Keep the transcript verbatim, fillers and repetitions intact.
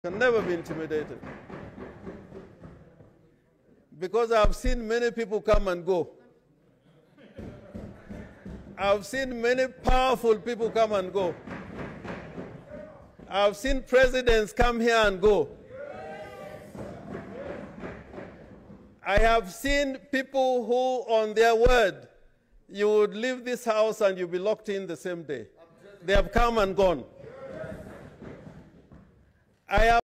Can never be intimidated. Because I've seen many people come and go. I've seen many powerful people come and go. I've seen presidents come here and go. I have seen people who, on their word, you would leave this house and you'll be locked in the same day. They have come and gone. I have